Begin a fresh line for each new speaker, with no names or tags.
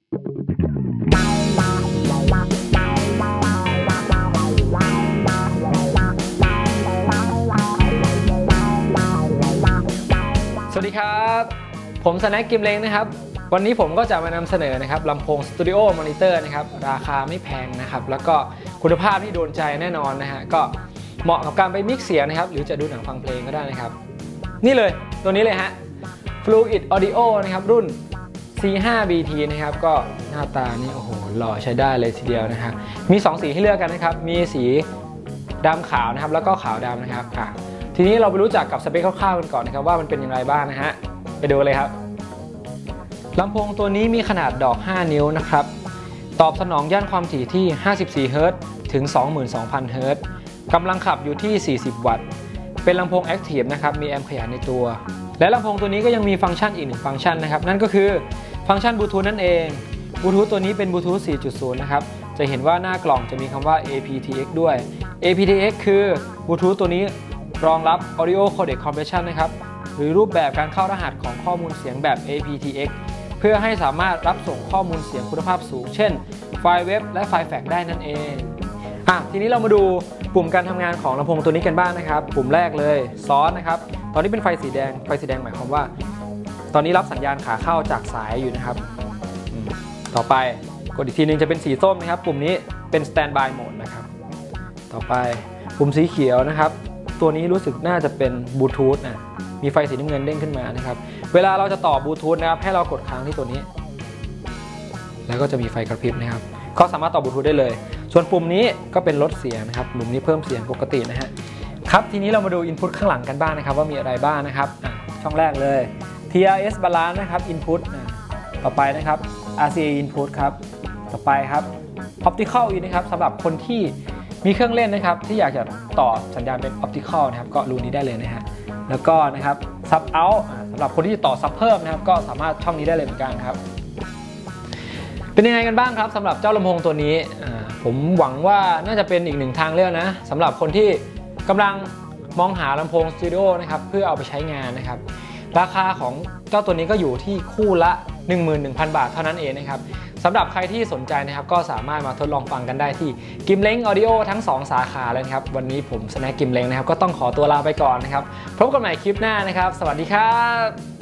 สวัสดีครับผมสแน็คกิมเล้งนะครับวันนี้ผมก็จะมานำเสนอนะครับลำโพงสตูดิโอมอนิเตอร์นะครับราคาไม่แพงนะครับแล้วก็คุณภาพที่โดนใจแน่นอนนะฮะก็เหมาะกับการไปมิกซ์เสียงนะครับหรือจะดูหนังฟังเพลงก็ได้นะครับนี่เลยตัวนี้เลยฮะ Fluid Audio นะครับรุ่น C5BT นะครับก็หน้าตานี่โอ้โหหล่อใช้ได้เลยทีเดียวนะครับมี2สีให้เลือกกันนะครับมีสีดำขาวนะครับแล้วก็ขาวดำนะครับทีนี้เราไปรู้จักกับสเปคคร่าวๆกันก่อนนะครับว่ามันเป็นอย่างไรบ้างนะฮะไปดูเลยครับลำโพงตัวนี้มีขนาดดอก5นิ้วนะครับตอบสนองย่านความถี่ที่54 เฮิรตซ์ถึง 22,000 เฮิรตซ์กำลังขับอยู่ที่40 วัตต์เป็นลำโพงแอคทีฟนะครับมีแอมป์ขยายในตัวและลำโพงตัวนี้ก็ยังมีฟังก์ชันอีก1ฟังก์ชันนะครับนั่นก็คือฟังก์ชันบลูทูธนั่นเองบลูทูธตัวนี้เป็นบลูทูธ 4.0 นะครับจะเห็นว่าหน้ากล่องจะมีคำว่า aptX ด้วย aptX คือบลูทูธตัวนี้รองรับ Audio Codec Compression นะครับหรือรูปแบบการเข้ารหัสของข้อมูลเสียงแบบ aptX เพื่อให้สามารถรับส่งข้อมูลเสียงคุณภาพสูงเช่นไฟล์เว็บและไฟล์แฟกซ์ได้นั่นเองทีนี้เรามาดูปุ่มการทำงานของลำโพงตัวนี้กันบ้างนะครับปุ่มแรกเลยซ้อนนะครับตอนนี้เป็นไฟสีแดงหมายความว่าตอนนี้รับสัญญาณขาเข้าจากสายอยู่นะครับต่อไปกดอีกทีนึงจะเป็นสีส้มนะครับปุ่มนี้เป็น Standby Mode นะครับต่อไปปุ่มสีเขียวนะครับตัวนี้รู้สึกน่าจะเป็นบลูทูธนะมีไฟสีน้ำเงินเด้งขึ้นมานะครับเวลาเราจะต่อบลูทูธนะครับให้เรากดค้างที่ตัวนี้แล้วก็จะมีไฟกระพริบนะครับก็สามารถต่อบลูทูธได้เลยส่วนปุ่มนี้ก็เป็นลดเสียงนะครับปุ่มนี้เพิ่มเสียงปกตินะฮะครับทีนี้เรามาดู Input ข้างหลังกันบ้างนะครับว่ามีอะไรบ้างนะครับช่องแรกเลย TRS Balance นะครับ Input ต่อไปนะครับ RCA Input ครับต่อไปครับ Optical In นะครับสำหรับคนที่มีเครื่องเล่นนะครับที่อยากจะต่อสัญญาณเป็น Optical นะครับก็รูนี้ได้เลยนะฮะแล้วก็นะครับ Sub Out สำหรับคนที่จะต่อซับเพิ่มนะครับก็สามารถช่องนี้ได้เลยเหมือนกันครับเป็นยังไงกันบ้างครับสำหรับเจ้าลำโพงตัวนี้ผมหวังว่าน่าจะเป็นอีกหนึ่งทางเลือกนะสำหรับคนที่กำลังมองหาลำโพงสตูดิโอนะครับเพื่อเอาไปใช้งานนะครับราคาของเจ้าตัวนี้ก็อยู่ที่คู่ละ 11,000 บาทเท่านั้นเองนะครับสำหรับใครที่สนใจนะครับก็สามารถมาทดลองฟังกันได้ที่กิมเล้งออดิโอทั้ง2สาขาเลยครับวันนี้ผมสแน็คกิมเล้งนะครับก็ต้องขอตัวลาไปก่อนนะครับพบกันใหม่คลิปหน้านะครับสวัสดีครับ